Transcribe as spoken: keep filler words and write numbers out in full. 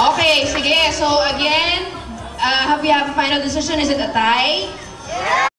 Okay, sige. So again, uh, have we have a final decision? Is it a tie?